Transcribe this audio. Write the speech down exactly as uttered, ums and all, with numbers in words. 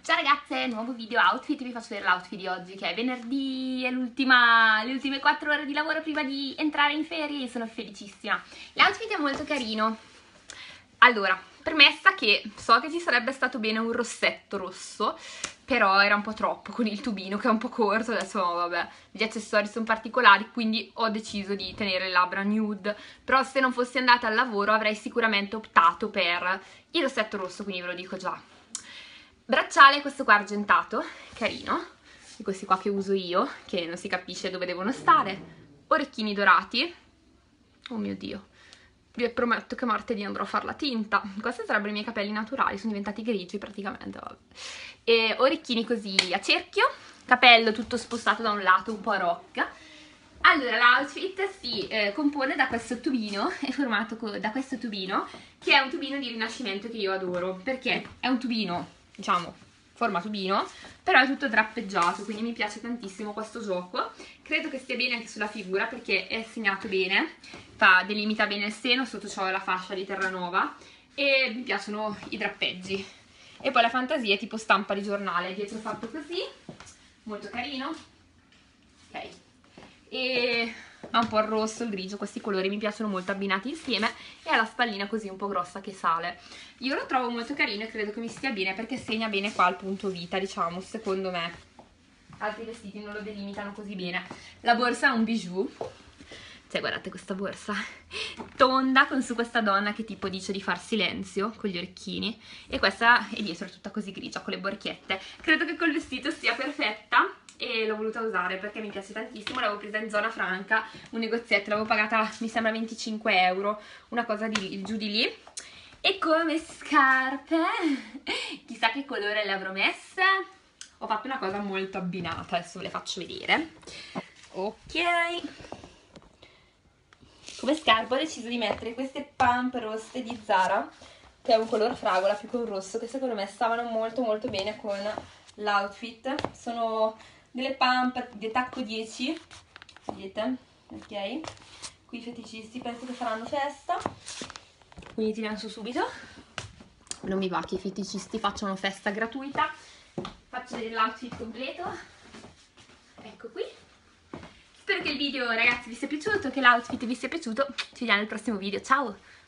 Ciao ragazze, nuovo video outfit, vi faccio vedere l'outfit di oggi che è venerdì, è l'ultima, le ultime quattro ore di lavoro prima di entrare in ferie e sono felicissima. L'outfit è molto carino. Allora, premessa che so che ci sarebbe stato bene un rossetto rosso, però era un po' troppo con il tubino che è un po' corto, adesso vabbè, gli accessori sono particolari, quindi ho deciso di tenere le labbra nude, però se non fossi andata al lavoro avrei sicuramente optato per il rossetto rosso, quindi ve lo dico già. Bracciale, questo qua argentato, carino, di questi qua che uso io, che non si capisce dove devono stare, orecchini dorati, oh mio Dio, vi prometto che martedì andrò a fare la tinta, questi sarebbero i miei capelli naturali, sono diventati grigi praticamente, vabbè. E orecchini così a cerchio, capello tutto spostato da un lato, un po' a rocca. Allora, l'outfit si eh, compone da questo tubino, è formato da questo tubino, che è un tubino di rinascimento che io adoro, perché è un tubino, diciamo, forma tubino, però è tutto drappeggiato, quindi mi piace tantissimo questo gioco. Credo che stia bene anche sulla figura perché è segnato bene, fa, delimita bene il seno, sotto c'ho la fascia di Terranova e mi piacciono i drappeggi. E poi la fantasia è tipo stampa di giornale, dietro fatto così, molto carino, ok. E ha un po' il rosso, il grigio, questi colori mi piacciono molto abbinati insieme, e ha la spallina così un po' grossa che sale. Io lo trovo molto carino e credo che mi stia bene perché segna bene qua il punto vita, diciamo, secondo me. Altri vestiti non lo delimitano così bene. La borsa è un bijou, cioè guardate questa borsa tonda con su questa donna che tipo dice di far silenzio con gli orecchini, e questa è dietro tutta così grigia con le borchiette. Credo che col vestito sia perfetta e l'ho voluta usare perché mi piace tantissimo. L'avevo presa in zona franca, un negozietto, l'avevo pagata mi sembra venticinque euro, una cosa di giù di lì. E come scarpe, chissà che colore le avrò messe, ho fatto una cosa molto abbinata, adesso ve le faccio vedere. Ok, come scarpe ho deciso di mettere queste pump rosse di Zara, che è un color fragola più che un rosso, che secondo me stavano molto molto bene con l'outfit. Sono delle pump di tacco dieci, vedete? Ok, qui i feticisti penso che faranno festa, quindi ti lancio subito. Non mi va che i feticisti facciano festa gratuita. Faccio vedere l'outfit completo, ecco qui. Spero che il video ragazzi vi sia piaciuto, che l'outfit vi sia piaciuto. Ci vediamo nel prossimo video, ciao!